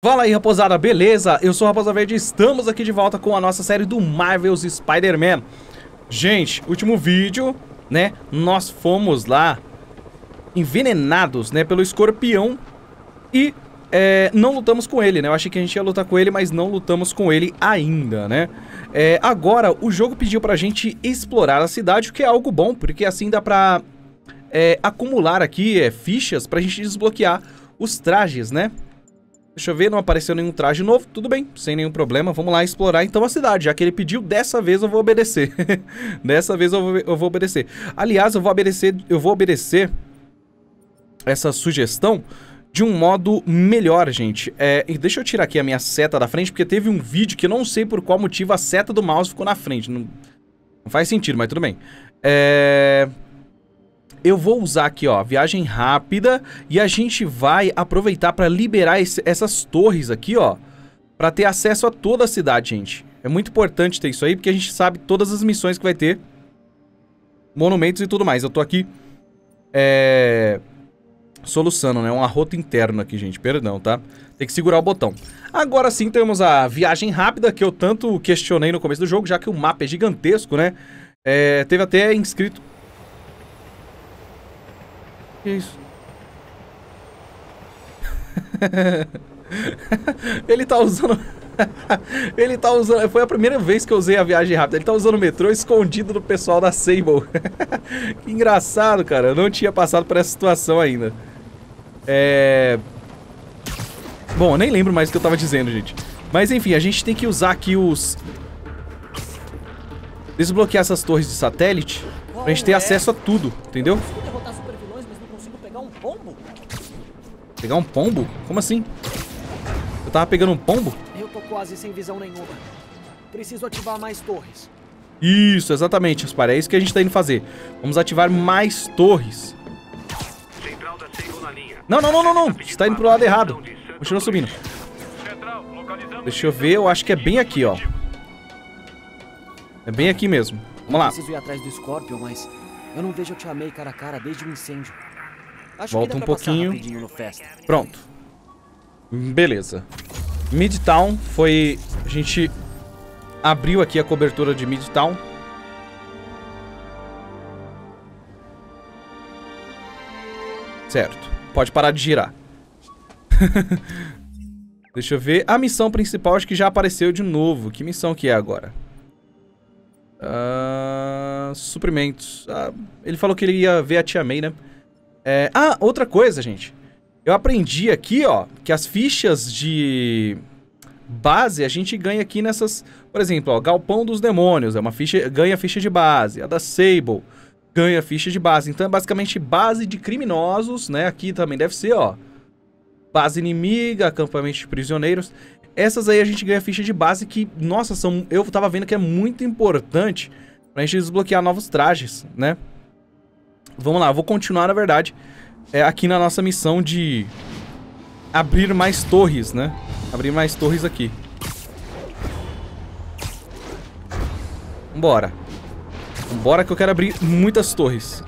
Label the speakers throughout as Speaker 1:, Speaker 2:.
Speaker 1: Fala aí, raposada, beleza? Eu sou o Raposa Verde e estamos aqui de volta com a nossa série do Marvel's Spider-Man. Gente, último vídeo, né? Nós fomos lá envenenados, né? Pelo escorpião e não lutamos com ele, né? Eu achei que a gente ia lutar com ele, mas não lutamos com ele ainda, né? Agora, o jogo pediu pra gente explorar a cidade, o que é algo bom, porque assim dá pra acumular aqui fichas pra gente desbloquear os trajes, né? Deixa eu ver, não apareceu nenhum traje novo, tudo bem, sem nenhum problema, vamos lá explorar então a cidade, já que ele pediu, dessa vez eu vou obedecer. Dessa vez eu vou obedecer. Aliás, eu vou obedecer essa sugestão de um modo melhor, gente. Deixa eu tirar aqui a minha seta da frente, porque teve um vídeo que eu não sei por qual motivo a seta do mouse ficou na frente. Não faz sentido, mas tudo bem. Eu vou usar aqui, ó, viagem rápida, e a gente vai aproveitar para liberar essas torres aqui, ó, para ter acesso a toda a cidade, gente. É muito importante ter isso aí, porque a gente sabe todas as missões que vai ter, monumentos e tudo mais. Eu tô aqui, solucionando, né, um arroto interno aqui, gente, perdão, tá? Tem que segurar o botão. Agora sim temos a viagem rápida, que eu tanto questionei no começo do jogo, já que o mapa é gigantesco, né? Teve até inscrito... Que isso? Ele tá usando... Ele tá usando... Foi a primeira vez que eu usei a viagem rápida. Ele tá usando o metrô escondido do pessoal da Sable. Que engraçado, cara. Eu não tinha passado por essa situação ainda. Bom, eu nem lembro mais o que eu tava dizendo, gente. Mas enfim, a gente tem que usar aqui os... Desbloquear essas torres de satélite pra gente ter acesso a tudo, entendeu? Pegar um pombo? Como assim? Eu tava pegando um pombo?
Speaker 2: Eu tô quase sem visão nenhuma. Preciso ativar mais torres.
Speaker 1: Isso, exatamente, Aspar. É isso que a gente tá indo fazer. Vamos ativar mais torres. Não, não, não, não, não. Você tá indo pro lado errado. Continua subindo. Deixa eu ver, eu acho que é bem aqui, ó. É bem aqui mesmo. Vamos lá.
Speaker 2: Preciso ir atrás do Scorpion, mas eu não vejo o Tia May cara a cara desde o incêndio.
Speaker 1: Volta um pouquinho. Pronto. Beleza. Midtown foi... A gente abriu aqui a cobertura de Midtown. Certo. Pode parar de girar. Deixa eu ver. A missão principal acho que já apareceu de novo. Que missão que é agora? Suprimentos. Ele falou que ele ia ver a Tia May, né? Outra coisa, gente. Eu aprendi aqui, ó, que as fichas de base a gente ganha aqui nessas... Por exemplo, ó, Galpão dos Demônios é uma ficha, ganha ficha de base. A da Sable ganha ficha de base. Então é basicamente base de criminosos, né? Aqui também deve ser, ó. Base inimiga, acampamento de prisioneiros. Essas aí a gente ganha ficha de base que, nossa, eu tava vendo que é muito importante pra gente desbloquear novos trajes, né? Vamos lá, eu vou continuar, na verdade, aqui na nossa missão de abrir mais torres, né? Abrir mais torres aqui. Vambora. Vambora que eu quero abrir muitas torres.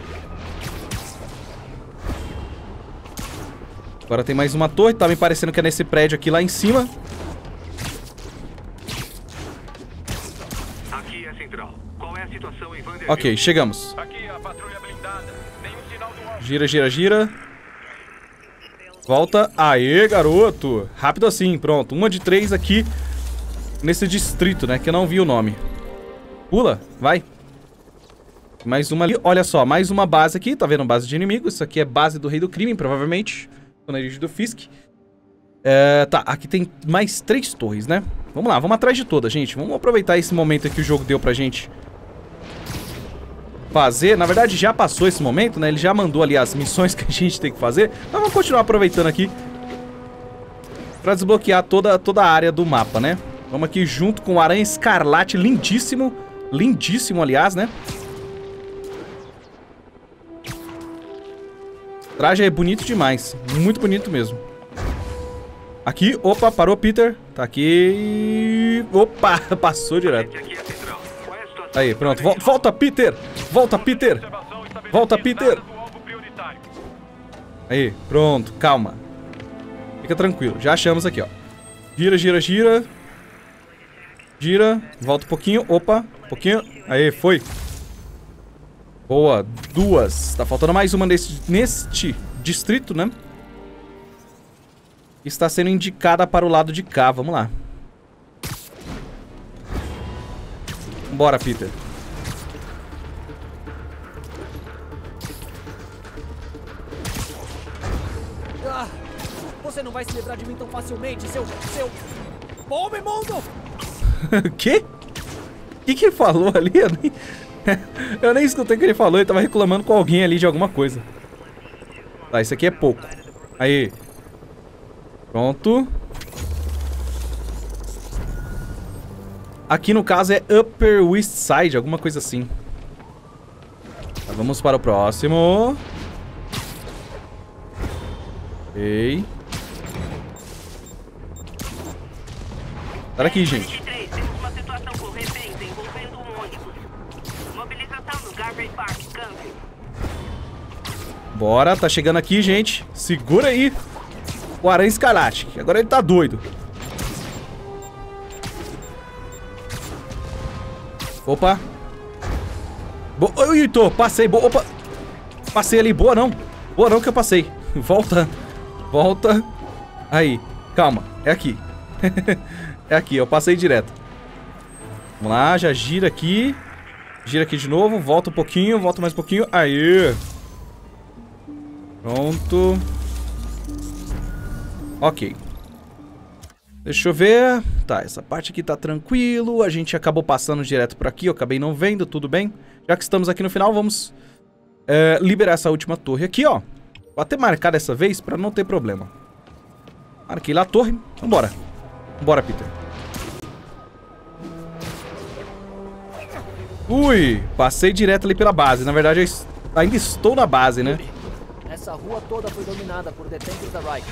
Speaker 1: Agora tem mais uma torre, tá me parecendo que é nesse prédio aqui lá em cima.
Speaker 3: Aqui é central. Qual é a situação em Vanderbilt?
Speaker 1: Ok, chegamos.
Speaker 3: Aqui a patrulha blindada. Nenhum sinal do alvo.
Speaker 1: Gira, gira, gira. Volta. Aê, garoto. Rápido assim, pronto. Uma de 3 aqui nesse distrito, né? Que eu não vi o nome. Pula, vai. Mais uma ali. Olha só, mais uma base aqui. Tá vendo? Base de inimigo. Isso aqui é base do Rei do Crime, provavelmente. Na origem do Fisk. Tá, aqui tem mais 3 torres, né? Vamos lá, vamos atrás de todas, gente. Vamos aproveitar esse momento que o jogo deu pra gente fazer. Na verdade, já passou esse momento, né? Ele já mandou ali as missões que a gente tem que fazer. Mas vamos continuar aproveitando aqui pra desbloquear toda a área do mapa, né? Vamos aqui junto com o Aranha Escarlate, lindíssimo. Lindíssimo, aliás, né? O traje é bonito demais. Muito bonito mesmo. Aqui, opa, parou, Peter. Tá aqui. Opa, passou direto. Aí, pronto. Volta, Peter. Volta, Peter. Volta, Peter. Aí, pronto, calma. Fica tranquilo, já achamos aqui, ó. Gira, gira, gira. Gira. Volta um pouquinho. Opa. Um pouquinho. Aí, foi. Boa. 2. Tá faltando mais uma neste distrito, né? Está sendo indicada para o lado de cá. Vamos lá. Bora, Peter.
Speaker 2: Ah, você não vai se livrar de mim tão facilmente, seu bom imundo!
Speaker 1: Quê? O que ele falou ali? Eu nem escutei o que ele falou. Ele tava reclamando com alguém ali de alguma coisa. Tá, isso aqui é pouco. Aí. Pronto. Aqui no caso é Upper West Side, alguma coisa assim. Tá, vamos para o próximo. Ok. Sai daqui, gente.
Speaker 4: Temos uma situação com reféns envolvendo um ônibus. Mobilização no Garvey Park, Campbell.
Speaker 1: Bora, tá chegando aqui, gente. Segura aí o Aranha Escarlate, que agora ele tá doido. Opa. Oi, tô, passei. Opa. Passei ali. Boa não. Boa não que eu passei. Volta. Volta. Aí. Calma. É aqui. É aqui. Eu passei direto. Vamos lá. Já gira aqui. Gira aqui de novo. Volta um pouquinho. Volta mais um pouquinho. Aí. Pronto. Ok. Deixa eu ver. Tá, essa parte aqui tá tranquilo. A gente acabou passando direto por aqui. Eu acabei não vendo, tudo bem. Já que estamos aqui no final, vamos liberar essa última torre aqui, ó. Vou até marcar dessa vez pra não ter problema. Marquei lá a torre. Vambora. Vambora, Peter. Ui, passei direto ali pela base. Na verdade, eu ainda estou na base, né?
Speaker 2: Essa rua toda foi dominada por detentos da Riker.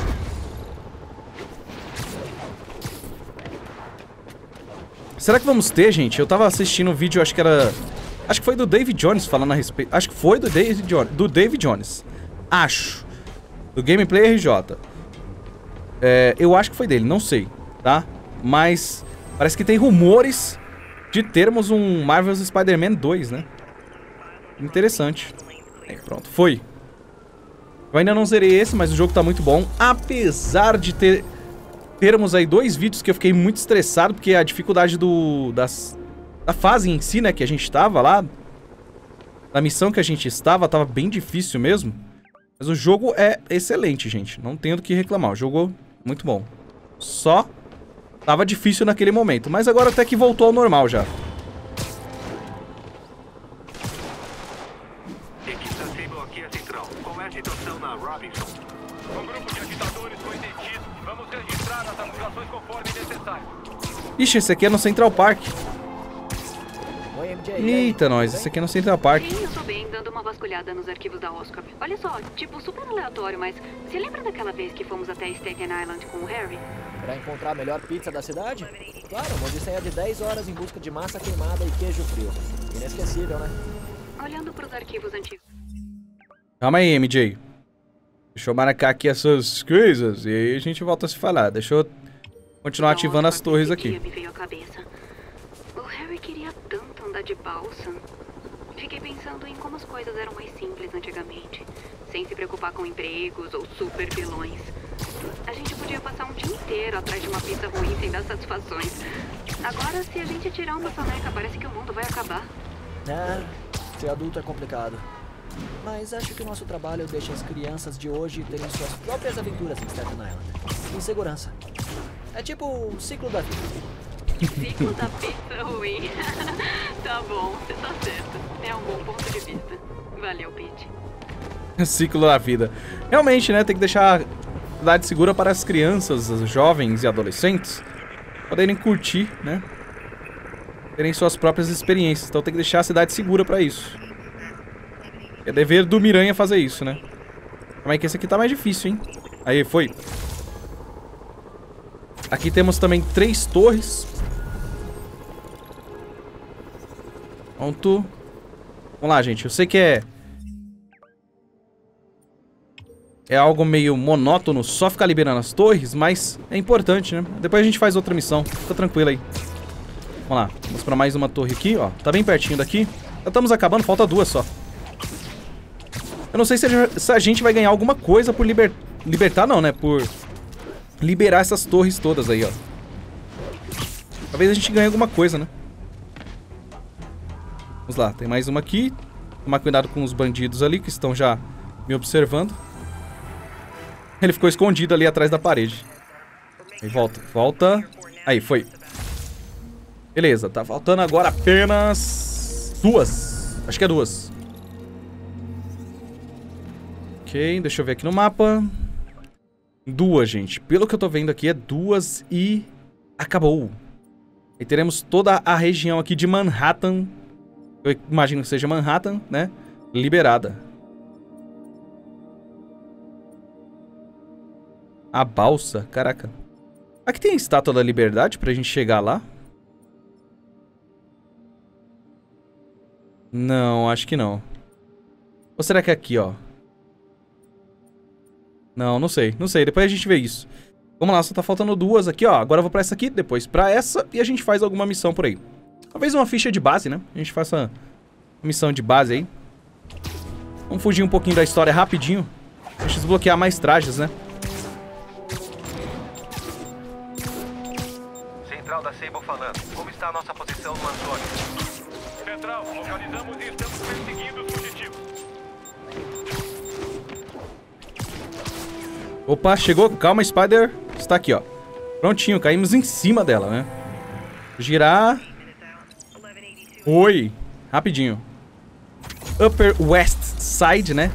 Speaker 1: Será que vamos ter, gente? Eu tava assistindo um vídeo, acho que era... Acho que foi do David Jones falando a respeito... Acho que foi do David Jones. Acho. Do Gameplay RJ. Eu acho que foi dele, não sei, tá? Mas parece que tem rumores de termos um Marvel's Spider-Man 2, né? Interessante. Aí, pronto, foi. Eu ainda não zerei esse, mas o jogo tá muito bom. Apesar de termos aí 2 vídeos que eu fiquei muito estressado, porque a dificuldade da fase em si, né, que a gente tava lá, da missão que a gente estava, tava bem difícil mesmo. Mas o jogo é excelente, gente. Não tenho do que reclamar. O jogo é muito bom. Só tava difícil naquele momento. Mas agora até que voltou ao normal já.
Speaker 3: Equipe da Sable aqui é central. Qual é a situação na Robinson? Um grupo de agitadores foi detido. Vamos registrar as acusações conforme necessário.
Speaker 1: Ixi, esse aqui é no Central Park.
Speaker 2: Oi, MJ.
Speaker 1: Eita, nós. Esse aqui é no Central Park.
Speaker 4: Sim, eu tô bem, dando uma vasculhada nos arquivos da Oscorp. Olha só, tipo, super aleatório, mas você lembra daquela vez que fomos até Staten Island com o Harry?
Speaker 2: Pra encontrar a melhor pizza da cidade? Claro, uma odisseia de 10 horas em busca de massa queimada e queijo frio. Inesquecível, né?
Speaker 4: Olhando pros arquivos antigos.
Speaker 1: Calma aí, MJ. Deixa eu marcar aqui essas coisas e aí a gente volta a se falar. Deixa eu continuar ativando as torres aqui.
Speaker 4: Me veio à cabeça. O Harry queria tanto andar de balsa. Fiquei pensando em como as coisas eram mais simples antigamente, sem se preocupar com empregos ou super vilões. A gente podia passar um dia inteiro atrás de uma pizza ruim sem dar satisfações. Agora, se a gente tirar uma soneca, parece que o mundo vai acabar.
Speaker 2: Ser adulto é complicado. Mas acho que o nosso trabalho deixa as crianças de hoje terem suas próprias aventuras em Staten Island. Em segurança. É tipo o ciclo da vida.
Speaker 4: Ciclo da pizza ruim. Tá bom, você tá certo. É um bom ponto de vista. Valeu, Pete.
Speaker 1: Ciclo da vida. Realmente, né? Tem que deixar a cidade segura para as crianças, os jovens e adolescentes poderem curtir, né? Terem suas próprias experiências. Então tem que deixar a cidade segura para isso. É dever do Miranha fazer isso, né? Calma aí que esse aqui tá mais difícil, hein? Aí, foi. Aqui temos também 3 torres. Pronto. Vamos lá, gente. Eu sei que é... é algo meio monótono só ficar liberando as torres, mas é importante, né? Depois a gente faz outra missão. Fica tranquilo aí. Vamos lá. Vamos pra mais uma torre aqui, ó. Tá bem pertinho daqui. Já estamos acabando, falta 2 só. Eu não sei se a gente vai ganhar alguma coisa por libertar, não, né? Por liberar essas torres todas aí, ó. Talvez a gente ganhe alguma coisa, né? Vamos lá, tem mais uma aqui. Tomar cuidado com os bandidos ali que estão já me observando. Ele ficou escondido ali atrás da parede. Aí volta, volta. Aí, foi. Beleza, tá faltando agora apenas 2. Acho que é 2. Ok, deixa eu ver aqui no mapa. 2, gente. Pelo que eu tô vendo aqui, é 2 e acabou. E teremos toda a região aqui de Manhattan. Eu imagino que seja Manhattan, né? Liberada. A balsa, caraca. Aqui tem a Estátua da Liberdade pra gente chegar lá? Não, acho que não. Ou será que é aqui, ó? Não, não sei, não sei. Depois a gente vê isso. Vamos lá, só tá faltando 2 aqui, ó. Agora eu vou pra essa aqui, depois pra essa e a gente faz alguma missão por aí. Talvez uma ficha de base, né? A gente faça uma missão de base aí. Vamos fugir um pouquinho da história rapidinho. Deixa eu desbloquear mais trajes, né?
Speaker 3: Central da Sable falando. Como está a nossa posição no Antônio? Central, localizamos e estamos perseguindo os fugitivos.
Speaker 1: Opa, chegou. Calma, Spider. Está aqui, ó. Prontinho, caímos em cima dela, né? Girar. Oi. Rapidinho. Upper West Side, né?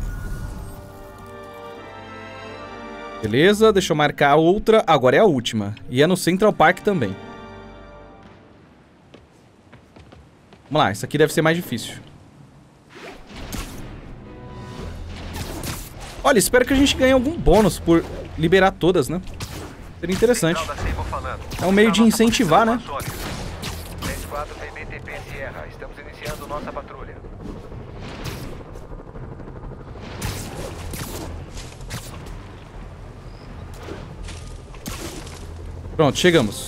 Speaker 1: Beleza, deixa eu marcar a outra. Agora é a última. E é no Central Park também. Vamos lá, essa aqui deve ser mais difícil. Olha, espero que a gente ganhe algum bônus por liberar todas, né? Seria interessante. É um meio de incentivar, né?
Speaker 3: 34 PBTP Sierra, estamos iniciando nossa patrulha.
Speaker 1: Pronto, chegamos.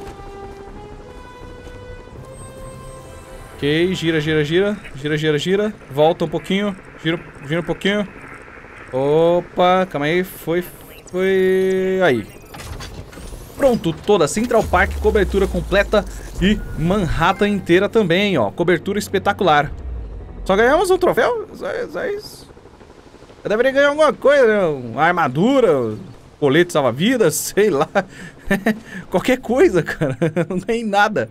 Speaker 1: Ok, gira, gira, gira. Gira, gira, gira. Volta um pouquinho. Gira um pouquinho. Opa, calma aí. Foi. Aí. Pronto, toda Central Park, cobertura completa. E Manhattan inteira também, ó. Cobertura espetacular. Só ganhamos um troféu? Eu deveria ganhar alguma coisa, né? Uma armadura, colete salva-vidas, sei lá. Qualquer coisa, cara. Não ganhei nada.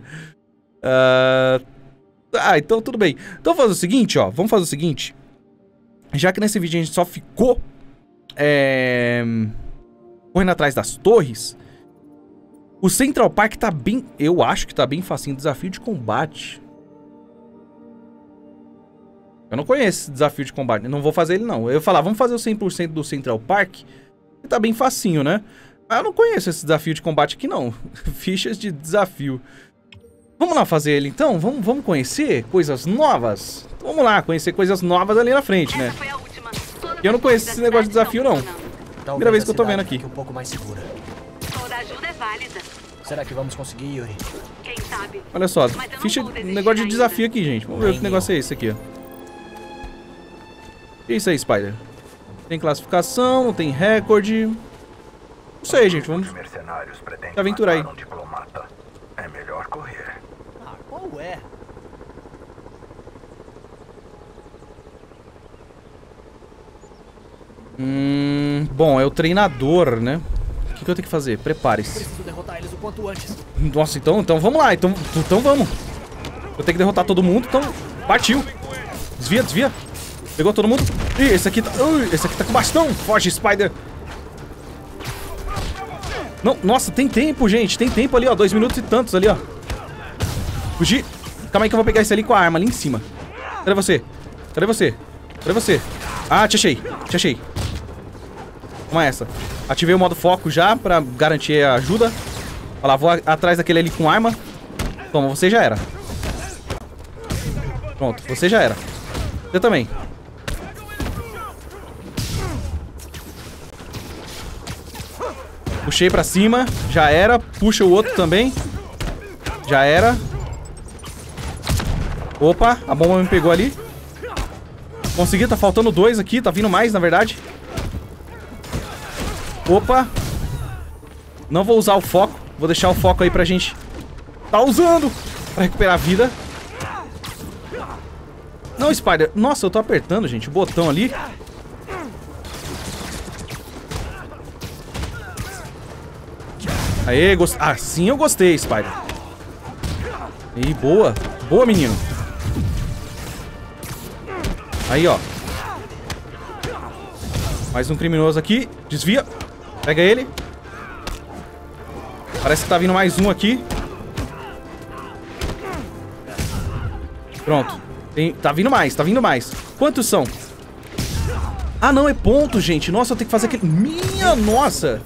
Speaker 1: Então tudo bem. Então vamos fazer o seguinte, ó. Vamos fazer o seguinte. Já que nesse vídeo a gente só ficou correndo atrás das torres, o Central Park tá bem... Eu acho que tá bem facinho. Desafio de combate. Eu não conheço esse desafio de combate. Eu não vou fazer ele, não. Eu ia falar, vamos fazer o 100% do Central Park. Que tá bem facinho, né? Mas eu não conheço esse desafio de combate aqui, não. Fichas de desafio. Vamos lá fazer ele, então? Vamos conhecer coisas novas? Então, vamos lá, conhecer coisas novas ali na frente, né? Eu não conheço esse negócio de desafio, não. Primeira vez que eu tô vendo aqui.
Speaker 2: Um pouco mais segura.
Speaker 4: Toda ajuda é válida.
Speaker 2: Será que vamos conseguir, Yuri?
Speaker 4: Quem sabe?
Speaker 1: Olha só, ficha, negócio de desafio aqui, gente. Vamos ver que negócio é esse aqui, ó. Que é isso aí, Spider? Tem classificação, não tem recorde. Não sei, gente, vamos se aventurar aí.
Speaker 3: É melhor correr.
Speaker 2: Ah, qual é?
Speaker 1: Bom, é o treinador, né? O que eu tenho que fazer? Prepare-se.
Speaker 2: Preciso derrotar eles o quanto antes.
Speaker 1: Nossa, então vamos lá. Então vamos. Eu tenho que derrotar todo mundo, então partiu. Desvia, desvia. Pegou todo mundo. Ih, esse aqui tá com bastão. Foge, Spider. Não, nossa, tem tempo, gente. Tem tempo ali, ó. 2 minutos e tantos ali, ó. Fugir. Calma aí que eu vou pegar esse ali com a arma ali em cima. Cadê você? Cadê você? Cadê você? Ah, te achei. Te achei. Toma essa. Ativei o modo foco já pra garantir a ajuda. Olha lá, vou atrás daquele ali com arma. Toma, você já era. Pronto, você já era. Você também. Puxei pra cima. Já era. Puxa o outro também. Já era. Opa, a bomba me pegou ali. Consegui, tá faltando 2 aqui. Tá vindo mais, na verdade. Opa. Não vou usar o foco. Vou deixar o foco aí pra gente tá usando pra recuperar a vida. Não, Spider. Nossa, eu tô apertando, gente, o botão ali. Aê, assim eu gostei, Spider. Aí, boa. Boa, menino. Aí, ó. Mais um criminoso aqui. Desvia. Pega ele. Parece que tá vindo mais um aqui. Pronto. Tá vindo mais, tá vindo mais. Quantos são? Ah, não, é ponto, gente. Nossa, eu tenho que fazer aquele... Minha nossa.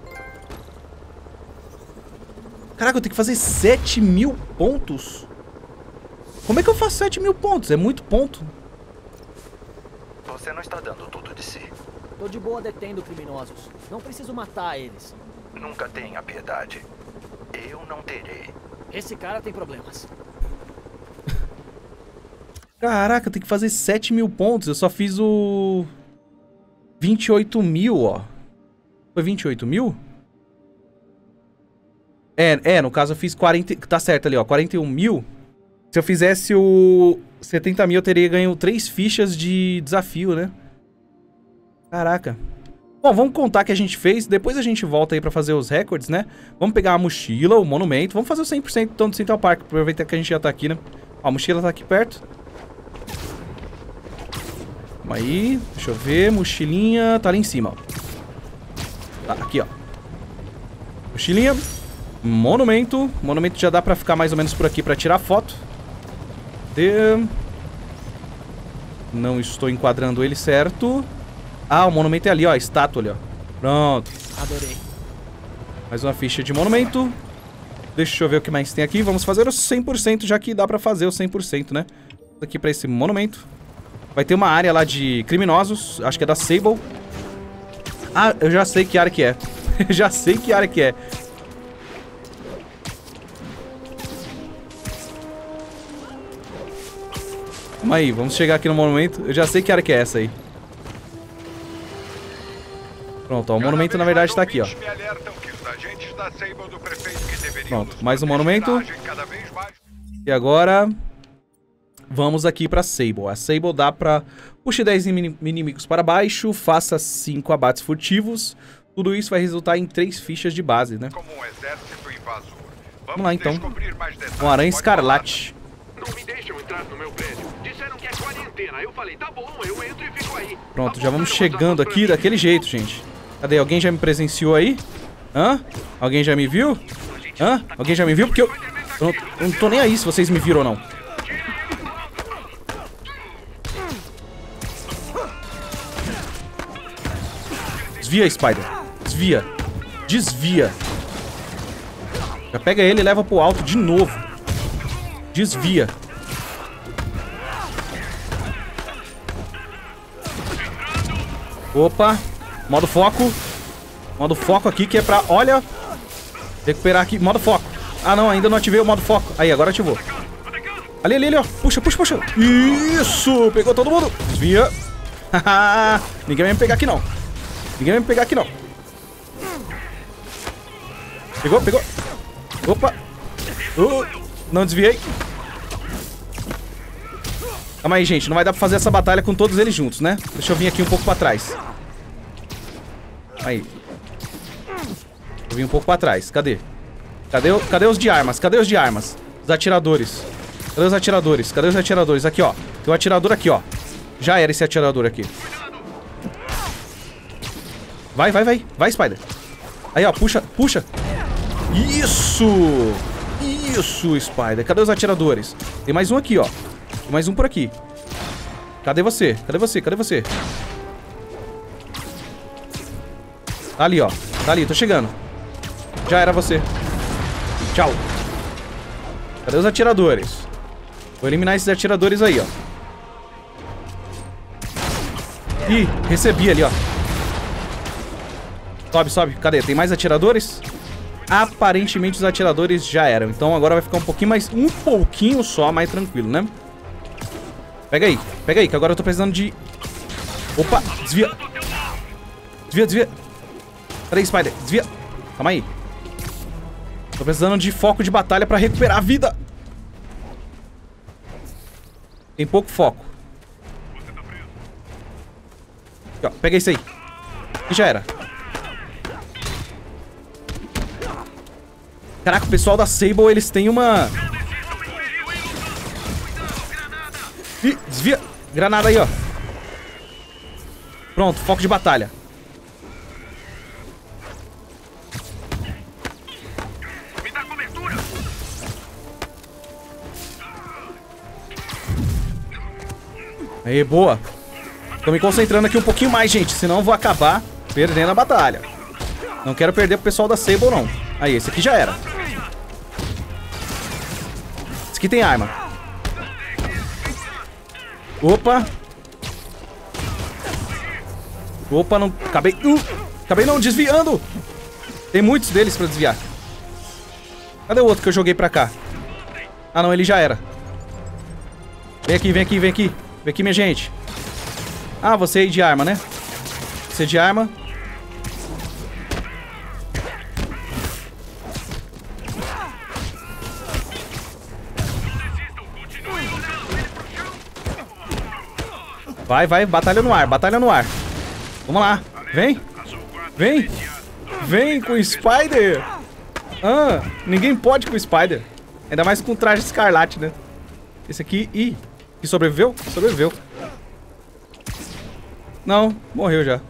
Speaker 1: Caraca, eu tenho que fazer 7.000 pontos. Como é que eu faço 7.000 pontos? É muito ponto.
Speaker 5: Você não está dando tudo de si.
Speaker 2: Tô de boa detendo criminosos. Não preciso matar eles.
Speaker 5: Nunca tenha piedade. Eu não terei.
Speaker 2: Esse cara tem problemas.
Speaker 1: Caraca, eu tenho que fazer 7.000 pontos. Eu só fiz o... 28.000, ó. Foi 28.000? No caso eu fiz 40... Tá certo ali, ó. 41.000. Se eu fizesse o 70.000, eu teria ganho 3 fichas de desafio, né? Caraca. Bom, vamos contar que a gente fez. Depois a gente volta aí pra fazer os recordes, né? Vamos pegar a mochila, o monumento. Vamos fazer o 100% então do Central Park. Aproveitar que a gente já tá aqui, né? Ó, a mochila tá aqui perto. Calma aí. Deixa eu ver. Mochilinha tá ali em cima, ó. Tá, aqui, ó. Mochilinha. Monumento. Monumento já dá pra ficar mais ou menos por aqui pra tirar foto. Não estou enquadrando ele certo. Ah, o monumento é ali, ó. A estátua ali, ó. Pronto.
Speaker 2: Adorei.
Speaker 1: Mais uma ficha de monumento. Deixa eu ver o que mais tem aqui. Vamos fazer o 100%, já que dá pra fazer o 100%, né? Aqui pra esse monumento. Vai ter uma área lá de criminosos. Acho que é da Sable. Ah, eu já sei que área que é. Já sei que área que é. Calma aí, vamos chegar aqui no monumento. Eu já sei que área que é essa aí. Pronto, ó, o monumento na verdade tá aqui, ó. Pronto, mais um monumento. E agora... Vamos aqui pra Sable. A Sable dá pra... Puxe 10 inimigos para baixo, faça 5 abates furtivos. Tudo isso vai resultar em 3 fichas de base, né? Vamos lá, então. Um aranha escarlate.
Speaker 3: Não me deixam entrar no meu prédio. Disseram que é quarentena. Eu falei, tá bom, eu entro e fico aí.
Speaker 1: Pronto, já vamos chegando aqui daquele jeito, gente. Cadê? Alguém já me presenciou aí? Hã? Alguém já me viu? Hã? Alguém já me viu? Porque eu não tô nem aí se vocês me viram ou não. Desvia, Spider. Desvia. Desvia. Já pega ele e leva pro alto de novo. Desvia. Opa. Modo foco. Modo foco aqui que é pra... Olha. Recuperar aqui. Modo foco. Ah, não. Ainda não ativei o modo foco. Aí, agora ativou. Ali, ali, ali, ó. Puxa, puxa, puxa. Isso. Pegou todo mundo. Desvia. Ninguém vai me pegar aqui, não. Ninguém vai me pegar aqui, não. Pegou, pegou. Opa. Não desviei. Calma aí, gente. Não vai dar pra fazer essa batalha com todos eles juntos, né? Deixa eu vir aqui um pouco pra trás. Aí. Eu vim um pouco pra trás. Cadê? Cadê os de armas? Cadê os de armas? Os atiradores. Cadê os atiradores? Cadê os atiradores? Aqui, ó. Tem um atirador aqui, ó. Já era esse atirador aqui. Vai, vai, vai. Vai, Spider. Aí, ó. Puxa, puxa. Isso! Isso, Spider. Cadê os atiradores? Tem mais um aqui, ó. Tem mais um por aqui. Cadê você? Cadê você? Cadê você? Tá ali, ó. Tá ali, tô chegando. Já era você. Tchau. Cadê os atiradores? Vou eliminar esses atiradores aí, ó. Ih, recebi ali, ó. Sobe, sobe. Cadê? Tem mais atiradores? Aparentemente os atiradores já eram. Então agora vai ficar um pouquinho mais... Um pouquinho só mais tranquilo, né? Pega aí, que agora eu tô precisando de... Opa, desvia. Desvia, desvia. Peraí, Spider, desvia. Calma aí. Tô precisando de foco de batalha pra recuperar a vida. Tem pouco foco. Aqui, ó, pega isso aí. E já era. Caraca, o pessoal da Sable, eles têm uma... Ih, desvia. Granada aí, ó. Pronto, foco de batalha.
Speaker 3: Me dá cobertura.
Speaker 1: Aí, boa. Tô me concentrando aqui um pouquinho mais, gente. Senão eu vou acabar perdendo a batalha. Não quero perder pro pessoal da Sable, não. Aí, esse aqui já era. Esse aqui tem arma. Opa. Opa, não... Acabei... acabei não, desviando. Tem muitos deles pra desviar. Cadê o outro que eu joguei pra cá? Ah, não, ele já era. Vem aqui, vem aqui, vem aqui. Vem aqui, minha gente. Ah, você aí de arma, né? Você de arma. Vai, vai, batalha no ar, batalha no ar. Vamos lá, vem. Vem. Vem com o Spider. Ah, ninguém pode com o Spider. Ainda mais com o traje escarlate, né? Esse aqui, ih, que sobreviveu? Sobreviveu. Não, morreu já.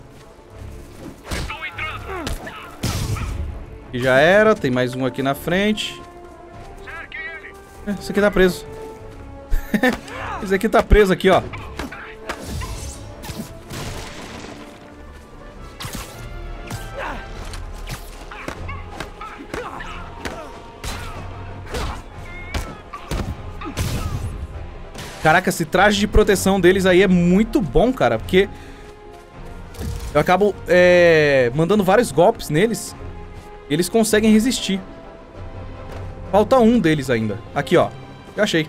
Speaker 1: Aqui já era, tem mais um aqui na frente. Esse aqui tá preso. Esse aqui tá preso aqui, ó. Caraca, esse traje de proteção deles aí é muito bom, cara. Porque eu acabo mandando vários golpes neles e eles conseguem resistir. Falta um deles ainda. Aqui, ó. Já achei.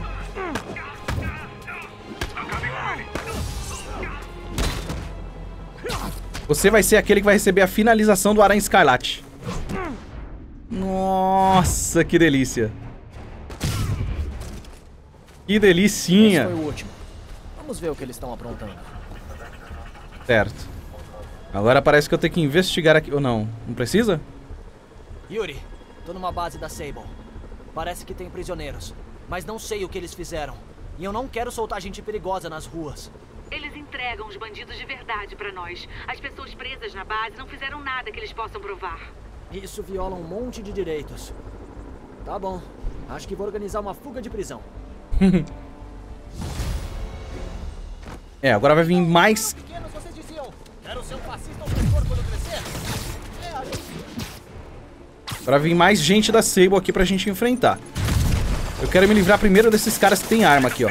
Speaker 1: Você vai ser aquele que vai receber a finalização do Aranha Escarlate. Nossa, que delícia. Que delicinha.
Speaker 2: Esse foi o último. Vamos ver o que eles estão aprontando.
Speaker 1: Certo. Agora parece que eu tenho que investigar aqui. Ou não? Não precisa?
Speaker 2: Yuri, tô numa base da Sable. Parece que tem prisioneiros, mas não sei o que eles fizeram. E eu não quero soltar gente perigosa nas ruas.
Speaker 4: Eles entregam os bandidos de verdade pra nós. As pessoas presas na base não fizeram nada que eles possam provar.
Speaker 2: Isso viola um monte de direitos. Tá bom. Acho que vou organizar uma fuga de prisão.
Speaker 1: Agora vai vir mais. Agora vai vir mais gente da Sable aqui pra gente enfrentar. Eu quero me livrar primeiro desses caras que tem arma aqui, ó.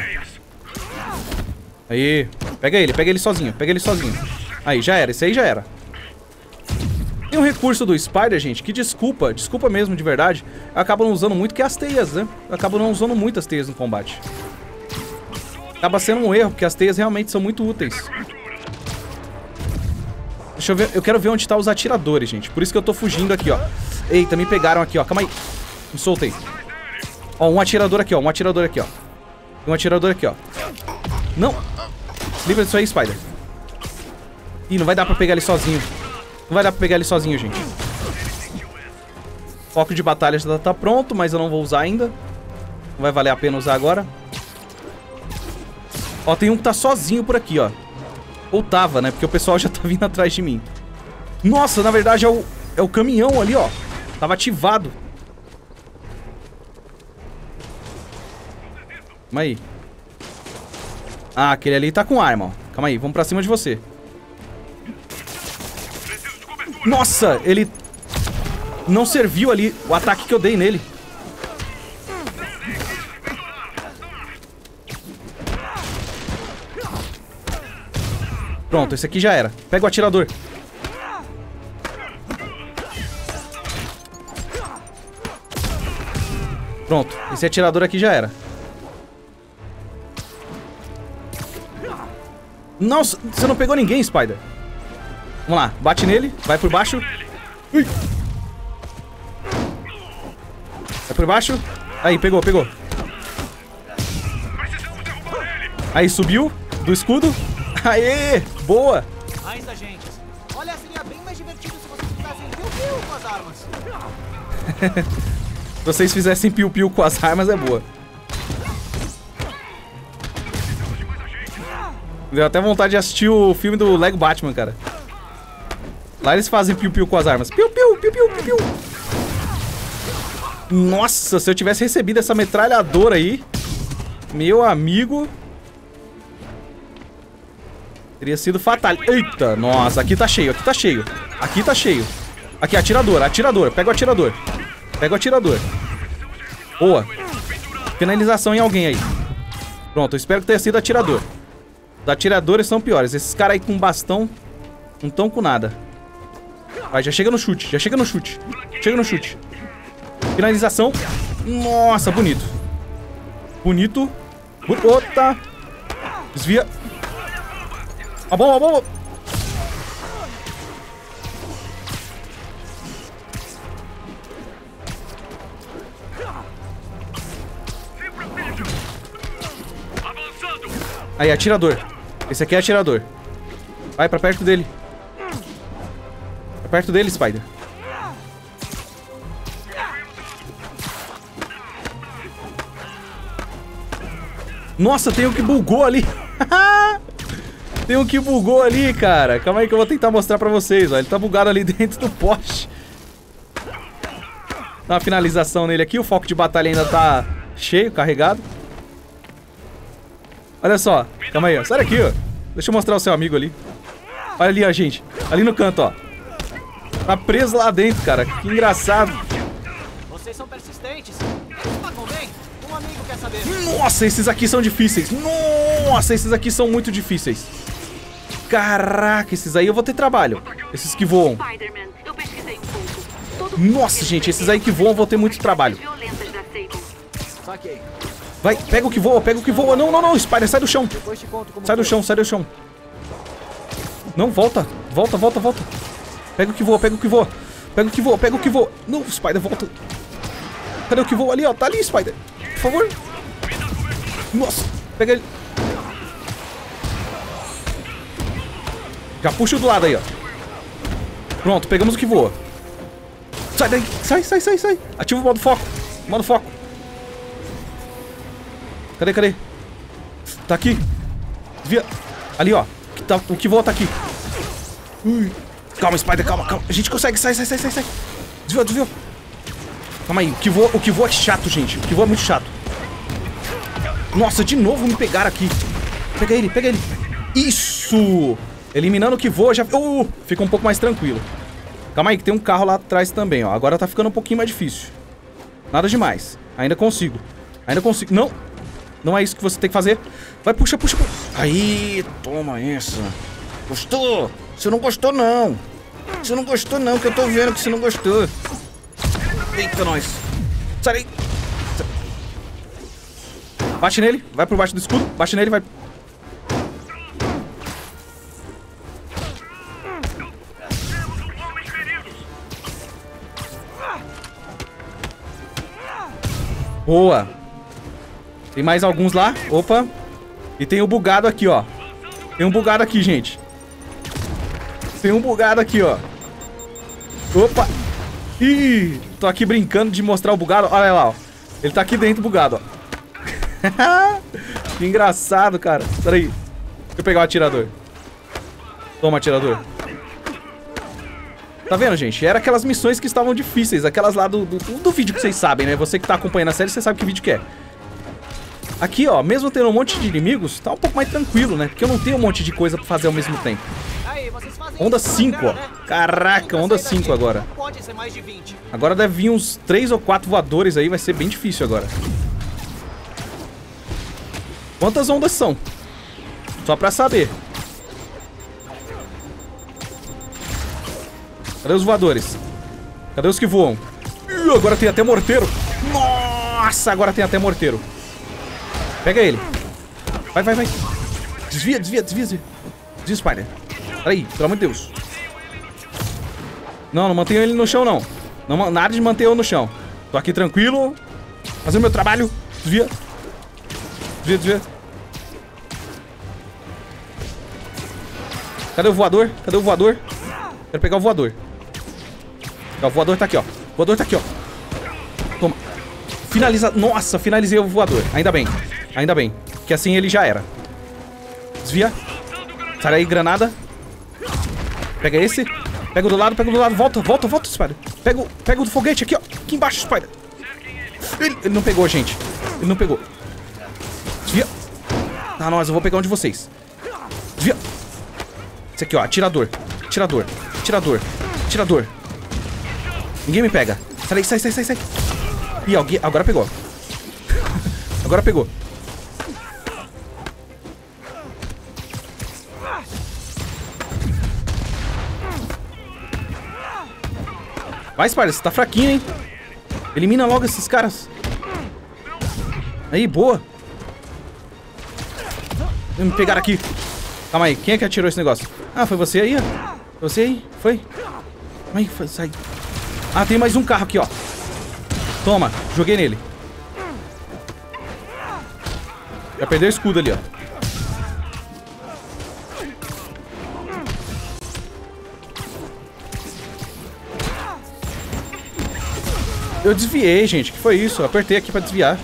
Speaker 1: Aí, pega ele sozinho, pega ele sozinho. Aí, já era, esse aí já era. Tem um recurso do Spider, gente, que desculpa mesmo, de verdade, eu acabo não usando muito, que é as teias, né? Eu acabo não usando muito as teias no combate. Acaba sendo um erro, porque as teias realmente são muito úteis. Deixa eu ver, eu quero ver onde tá os atiradores, gente. Por isso que eu tô fugindo aqui, ó. Eita, me pegaram aqui, ó, calma aí. Me soltei. Ó, um atirador aqui, ó, um atirador aqui, ó. Um atirador aqui, ó. Não! Livra disso aí, Spider. Ih, não vai dar pra pegar ele sozinho. Não vai dar pra pegar ele sozinho, gente. Foco de batalha já tá pronto, mas eu não vou usar ainda. Não vai valer a pena usar agora. Ó, tem um que tá sozinho por aqui, ó. Ou tava, né? Porque o pessoal já tá vindo atrás de mim. Nossa, na verdade é o caminhão ali, ó. Tava ativado. Calma aí. Ah, aquele ali tá com arma, ó. Calma aí, vamos pra cima de você. Nossa, ele não serviu ali o ataque que eu dei nele. Pronto, esse aqui já era. Pega o atirador. Pronto, esse atirador aqui já era. Nossa, você não pegou ninguém, Spider. Vamos lá, bate nele, vai por baixo. Ui. Vai por baixo. Aí, pegou, pegou. Aí, subiu do escudo. Aê, boa.
Speaker 2: Ainda, gente. Olha, seria bem mais divertido se vocês fizessem piu-piu com as armas.
Speaker 1: Se vocês fizessem piu-piu com as armas, é boa. Deu até vontade de assistir o filme do Lego Batman, cara. Lá eles fazem piu-piu com as armas. Piu-piu, piu-piu, piu-piu. Nossa, se eu tivesse recebido essa metralhadora aí, meu amigo, teria sido fatal. Eita, nossa, aqui tá cheio, aqui tá cheio. Aqui tá cheio. Aqui, atirador, atirador. Pega o atirador. Pega o atirador. Boa. Finalização em alguém aí. Pronto, eu espero que tenha sido atirador. Os atiradores são piores. Esses caras aí com bastão não estão com nada. Vai, já chega no chute, já chega no chute. Chega no chute. Finalização. Nossa, bonito. Bonito. Outra. Desvia. A bomba, a bomba. Aí, atirador. Esse aqui é atirador. Vai pra perto dele. Pra perto dele, Spider. Nossa, tem um que bugou ali. Tem um que bugou ali, cara. Calma aí que eu vou tentar mostrar pra vocês, ó. Ele tá bugado ali dentro do poste. Dá uma finalização nele aqui. O foco de batalha ainda tá cheio, carregado. Olha só. Calma aí, ó. Sai daqui, ó. Deixa eu mostrar o seu amigo ali. Olha ali, ó, gente. Ali no canto, ó. Tá preso lá dentro, cara. Que engraçado.
Speaker 2: Vocês são persistentes. Eles pagam bem. Um amigo quer saber.
Speaker 1: Nossa, esses aqui são difíceis. Nossa, esses aqui são muito difíceis. Caraca, esses aí eu vou ter trabalho. Esses que voam.
Speaker 4: Spider-Man, eu pesquisei um pouco. Todo
Speaker 1: Nossa, gente, esses aí que voam eu vou ter muito trabalho.
Speaker 4: violentas da Sable.
Speaker 2: Saquei.
Speaker 1: Vai, pega o que voa, pega o que voa. Não, não, não, Spider, sai do chão.
Speaker 2: Depois te conto como
Speaker 1: Sai do
Speaker 2: foi.
Speaker 1: chão, sai do chão. Não, volta. Volta, volta, volta. Pega o que voa, pega o que voa. Pega o que voa, pega o que voa. Não, Spider, volta. Cadê o que voa ali, ó? Tá ali, Spider. Por favor. Nossa, pega ele. Já puxa o do lado aí, ó. Pronto, pegamos o que voa. Sai daí, sai, sai, sai, sai. Ativa o modo foco. Modo foco. Cadê, cadê? Tá aqui. Desvia. Ali, ó. O que voa tá aqui. Calma, Spider, calma, calma. A gente consegue. Sai, sai, sai, sai, sai. Desviou, desviou. Calma aí. O que voa é chato, gente. O que voa é muito chato. Nossa, de novo me pegaram aqui. Pega ele, pega ele. Isso. Eliminando o que voa já... fica um pouco mais tranquilo. Calma aí, que tem um carro lá atrás também, ó. Agora tá ficando um pouquinho mais difícil. Nada demais. Ainda consigo. Ainda consigo. Não. Não é isso que você tem que fazer. Vai, puxa, puxa, puxa. Aí, toma essa. Gostou? Você não gostou, não. Você não gostou, não, que eu tô vendo que você não gostou. Eita, nós. Sai daí. Bate nele. Vai por baixo do escudo. Bate nele, vai... Boa. Tem mais alguns lá. Opa. E tem o bugado aqui, ó. Tem um bugado aqui, gente. Tem um bugado aqui, ó. Opa. Ih. Tô aqui brincando de mostrar o bugado. Olha lá, ó. Ele tá aqui dentro bugado, ó. Que engraçado, cara. Pera aí. Deixa eu pegar o atirador. Toma, atirador. Tá vendo, gente? Era aquelas missões que estavam difíceis. Aquelas lá do vídeo que vocês sabem, né? Você que tá acompanhando a série, você sabe que vídeo que é. Aqui, ó, mesmo tendo um monte de inimigos, tá um pouco mais tranquilo, né? Porque eu não tenho um monte de coisa pra fazer ao mesmo tempo.
Speaker 2: Aí, vocês fazem
Speaker 1: Onda
Speaker 2: isso
Speaker 1: 5, ó.
Speaker 2: né?
Speaker 1: Caraca, onda 5 agora.
Speaker 2: Não pode ser mais de 20.
Speaker 1: Agora deve vir uns 3 ou 4 voadores aí, vai ser bem difícil agora. Quantas ondas são? Só pra saber. Cadê os voadores? Cadê os que voam? Ih, agora tem até morteiro. Nossa, agora tem até morteiro. Pega ele. Vai, vai, vai. Desvia, desvia, desvia. Desvia, Spider. Peraí, pelo amor de Deus. Não, não mantenho ele no chão, não. Não, nada de manter eu no chão. Tô aqui tranquilo. Fazendo meu trabalho. Desvia. Desvia, desvia. Cadê o voador? Cadê o voador? Quero pegar o voador. O voador tá aqui, ó. O voador tá aqui, ó. Toma. Finaliza. Nossa, finalizei o voador. Ainda bem. Ainda bem. Que assim ele já era. Desvia. Sai daí, granada. Pega esse. Pega o do lado, pega o do lado. Volta, volta, volta, Spider. Pega o do foguete aqui, ó. Aqui embaixo, Spider. Ele não pegou, gente. Ele não pegou. Desvia. Tá, nós, eu vou pegar um de vocês. Desvia. Esse aqui, ó. Atirador. Atirador. Atirador. Atirador. Ninguém me pega. Sai daí, sai, sai, sai, sai. Ih, alguém... Agora pegou. Agora pegou. Vai, Spider, você tá fraquinho, hein? Elimina logo esses caras. Aí, boa. Me pegaram aqui. Calma aí, quem é que atirou esse negócio? Ah, foi você aí, ó. Foi você aí? Foi? Calma aí, foi, sai. Ah, tem mais um carro aqui, ó. Toma, joguei nele. Já perdeu o escudo ali, ó. Eu desviei, gente. Que foi isso? Eu apertei aqui pra desviar.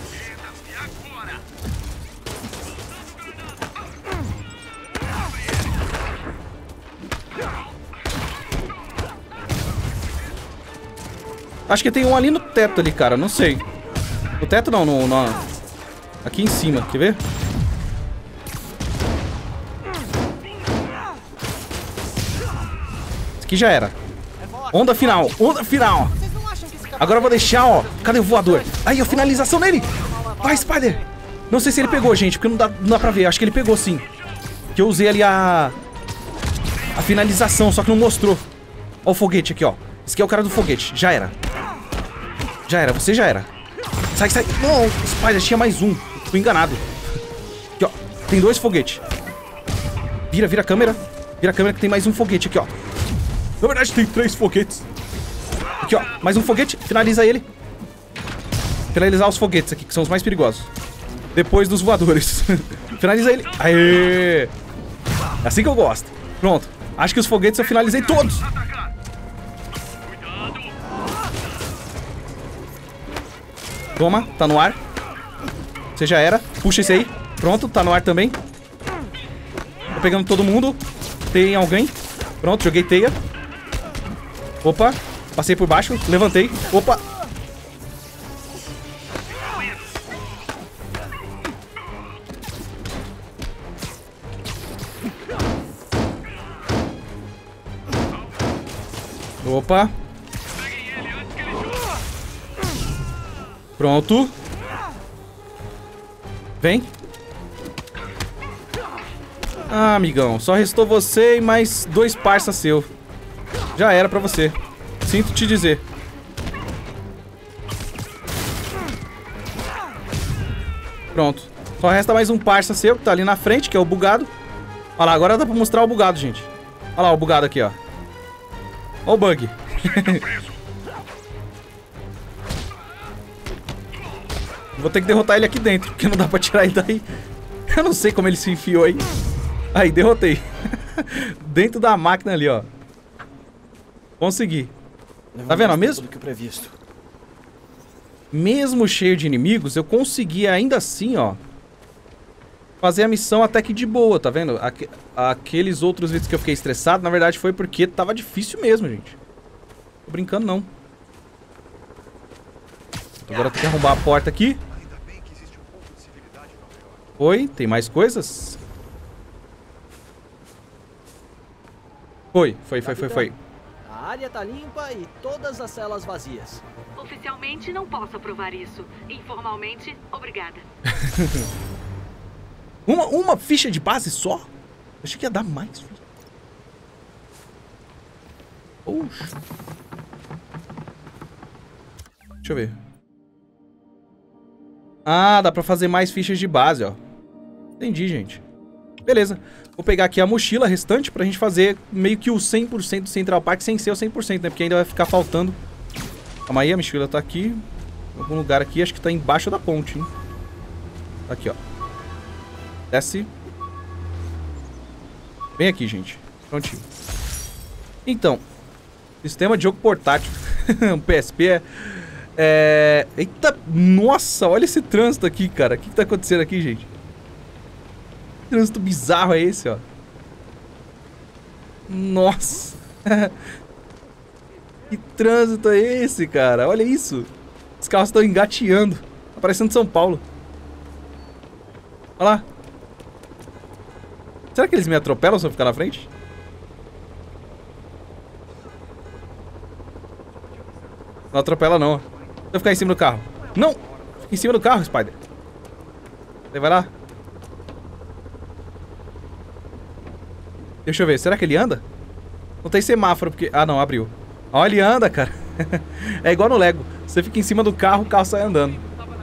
Speaker 1: Acho que tem um ali no teto ali, cara. Não sei. No teto não, aqui em cima. Quer ver? Esse aqui já era. Onda final. Onda final. Agora eu vou deixar, ó. Cadê o voador? Aí, a finalização nele. Vai, Spider. Não sei se ele pegou, gente, porque não dá pra ver. Acho que ele pegou, sim. Que eu usei ali a finalização, só que não mostrou. Ó o foguete aqui, ó. Esse aqui é o cara do foguete. Já era. Já era, você já era. Sai, sai. Não, Spider, tinha mais um. Fui enganado. Aqui, ó. Tem dois foguetes. Vira, vira a câmera. Vira a câmera que tem mais um foguete aqui, ó. Na verdade, tem 3 foguetes. Aqui, ó. Mais um foguete. Finaliza ele. Finalizar os foguetes aqui, que são os mais perigosos. Depois dos voadores. Finaliza ele. Aê! É assim que eu gosto. Pronto. Acho que os foguetes eu finalizei todos. Toma, tá no ar. Você já era. Puxa esse aí. Pronto, tá no ar também. Tô pegando todo mundo. Tem alguém. Pronto, joguei teia. Opa, passei por baixo. Levantei. Opa. Opa. Pronto. Vem. Ah, amigão. Só restou você e mais 2 parça seu. Já era pra você. Sinto te dizer. Pronto. Só resta mais um parça seu que tá ali na frente, que é o bugado. Olha lá, agora dá pra mostrar o bugado, gente. Olha lá o bugado aqui, ó. Olha o bug. Vou ter que derrotar ele aqui dentro, porque não dá pra tirar ele daí. Eu não sei como ele se enfiou aí. Aí, derrotei. Dentro da máquina ali, ó. Consegui. Tá vendo? Mesmo cheio de inimigos, eu consegui ainda assim, ó, fazer a missão até que de boa, tá vendo? Aqueles outros vídeos que eu fiquei estressado, na verdade foi porque tava difícil mesmo, gente. Tô brincando, não. Agora eu tenho que arrombar a porta aqui. Oi, tem mais coisas? Foi.
Speaker 2: A área tá limpa e todas as celas vazias.
Speaker 4: Oficialmente não posso aprovar isso. Informalmente, obrigada.
Speaker 1: Uma ficha de base só? Achei que ia dar mais. Poxa. Deixa eu ver. Ah, dá pra fazer mais fichas de base, ó. Entendi, gente. Beleza. Vou pegar aqui a mochila restante pra gente fazer meio que o 100% do Central Park sem ser o 100%, né? Porque ainda vai ficar faltando. Calma aí, a mochila tá aqui. Em algum lugar aqui, acho que tá embaixo da ponte, hein? Tá aqui, ó. Desce. Vem aqui, gente. Prontinho. Então, sistema de jogo portátil. Um PSP Eita, nossa, olha esse trânsito aqui, cara. O que tá acontecendo aqui, gente? Que trânsito bizarro é esse, ó? Nossa. Que trânsito é esse, cara? Olha isso. Os carros estão engateando. Tá parecendo São Paulo. Olha lá. Será que eles me atropelam se eu ficar na frente? Não atropela não. Se eu ficar em cima do carro. Não! Fica em cima do carro, Spider. Você vai lá. Deixa eu ver. Será que ele anda? Não tem semáforo porque... Ah, não. Abriu. Ó, ele anda, cara. É igual no Lego. Você fica em cima do carro, o carro sai andando.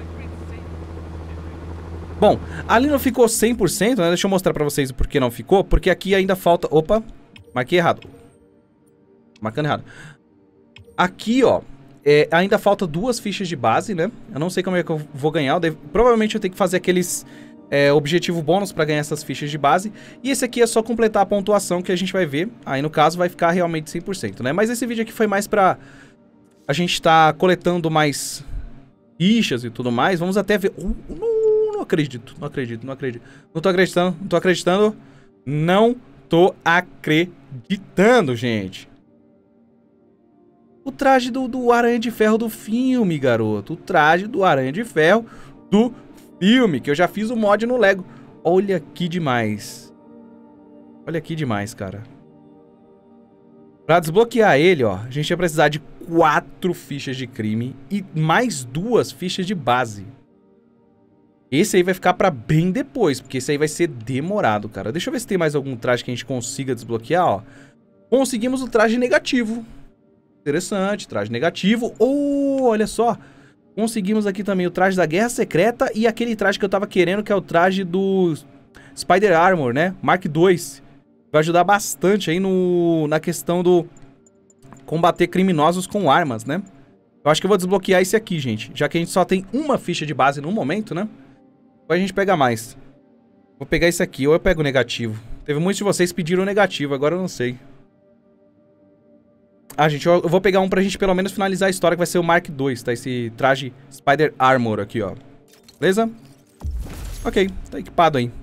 Speaker 1: Bom, ali não ficou 100%, né? Deixa eu mostrar pra vocês o porquê não ficou. Porque aqui ainda falta... Opa, marquei errado. Marcando errado. Aqui, ó, ainda falta 2 fichas de base, né? Eu não sei como é que eu vou ganhar. Provavelmente eu tenho que fazer aqueles objetivo bônus pra ganhar essas fichas de base. E esse aqui é só completar a pontuação que a gente vai ver. Aí, no caso, vai ficar realmente 100%, né? Mas esse vídeo aqui foi mais pra... A gente tá coletando mais fichas e tudo mais. Vamos até ver... Não acredito, não acredito, não acredito. Não tô acreditando, não tô acreditando. Não tô acreditando, gente. O traje do Aranha de Ferro do filme, garoto. O traje do Aranha de Ferro do filme, que eu já fiz o mod no Lego. Olha aqui demais. Olha aqui demais, cara. Pra desbloquear ele, ó, a gente vai precisar de 4 fichas de crime e mais 2 fichas de base. Esse aí vai ficar pra bem depois, porque esse aí vai ser demorado, cara. Deixa eu ver se tem mais algum traje que a gente consiga desbloquear, ó. Conseguimos o traje negativo. Interessante, traje negativo. Oh, olha só. Conseguimos aqui também o traje da Guerra Secreta e aquele traje que eu tava querendo, que é o traje do Spider Armor, né? Mark II. Vai ajudar bastante aí na questão do combater criminosos com armas, né? Eu acho que eu vou desbloquear esse aqui, gente. Já que a gente só tem uma ficha de base no momento, né? Depois a gente pega mais. Vou pegar esse aqui, ou eu pego o negativo. Teve muitos de vocês que pediram o negativo, agora eu não sei. Ah, gente, eu vou pegar um pra gente pelo menos finalizar a história, que vai ser o Mark II, tá? Esse traje Spider Armor aqui, ó. Beleza? Ok, tá equipado aí.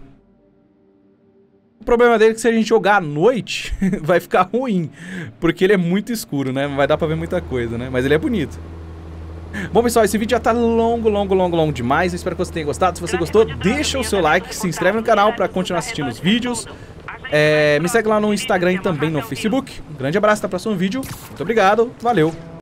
Speaker 1: O problema dele é que se a gente jogar à noite, vai ficar ruim. Porque ele é muito escuro, né? Não vai dar pra ver muita coisa, né? Mas ele é bonito. Bom, pessoal, esse vídeo já tá longo demais. Eu espero que você tenha gostado. Se você gostou, deixa o seu like, se inscreve no canal pra continuar assistindo os vídeos. Me segue lá no Instagram e também no Facebook. Um grande abraço, até o próximo vídeo. Muito obrigado, valeu!